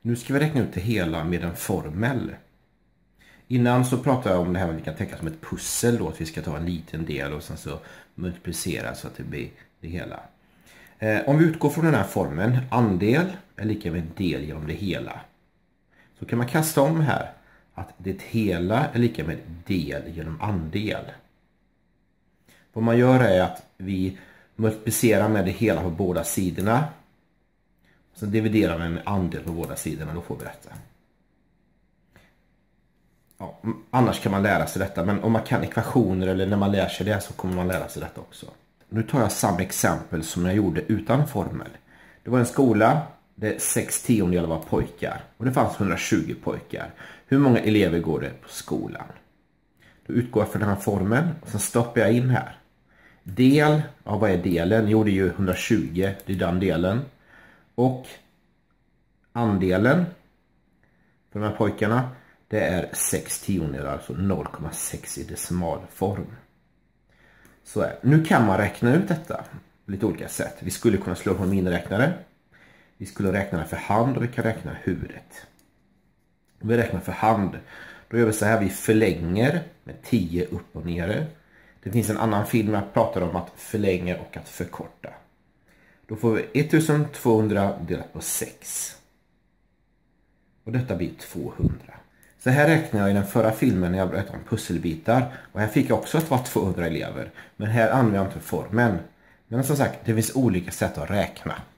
Nu ska vi räkna ut det hela med en formel. Innan så pratade jag om det här med vi kan tänka som ett pussel då, att vi ska ta en liten del och sen så multiplicera så att det blir det hela. Om vi utgår från den här formeln, andel är lika med del genom det hela. Så kan man kasta om här att det hela är lika med del genom andel. Vad man gör är att vi multiplicerar med det hela på båda sidorna. Sen dividerar vi med andel på båda sidorna, då får vi detta. Ja, annars kan man lära sig detta, men om man kan ekvationer eller när man lär sig det så kommer man lära sig detta också. Nu tar jag samma exempel som jag gjorde utan formel. Det var en skola där 6/10 var pojkar och det fanns 120 pojkar. Hur många elever går det på skolan? Då utgår jag från den här formeln och sen stoppar jag in här. Del, ja vad är delen? Jo, det är ju 120, det är den delen. Och andelen för de här pojkarna, det är 6/10, alltså 0,6 i decimalform. Så här. Nu kan man räkna ut detta på lite olika sätt. Vi skulle kunna slå på en miniräknare. Vi skulle räkna det för hand och vi kan räkna huvudet. Om vi räknar för hand, då gör vi så här. Vi förlänger med 10 upp och ner. Det finns en annan film jag pratar om att förlänga och att förkorta. Då får vi 1200 delat på 6. Och detta blir 200. Så här räknar jag i den förra filmen när jag berättade om pusselbitar. Och här fick jag också att det var 200 elever. Men här använder jag inte formeln. Men som sagt, det finns olika sätt att räkna.